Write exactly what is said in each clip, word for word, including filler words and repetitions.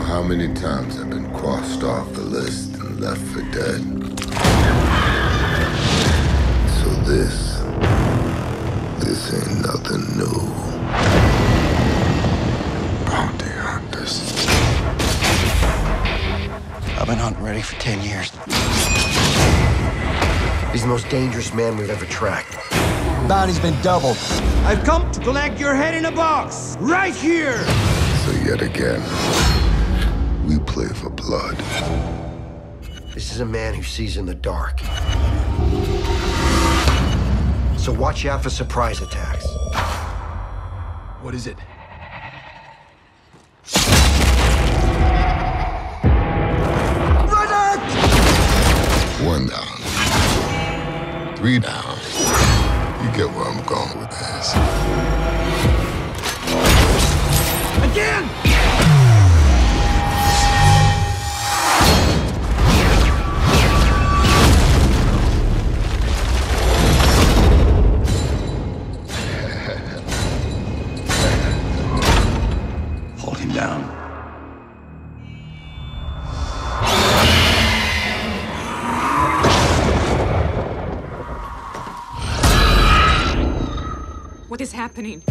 know how many times I've been crossed off the list and left for dead. So this, this ain't nothing new. Bounty hunters. I've been hunting ready for ten years. He's the most dangerous man we've ever tracked. Bounty's been doubled. I've come to collect your head in a box, right here! So yet again, we play for blood. This is a man who sees in the dark. So watch out for surprise attacks. What is it? Run it! One down. Three down. You get where I'm going with this. Again! Hold him down. What is happening?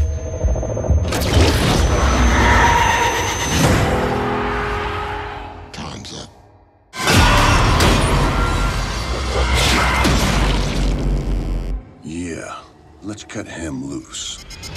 Time's up. Yeah, let's cut him loose.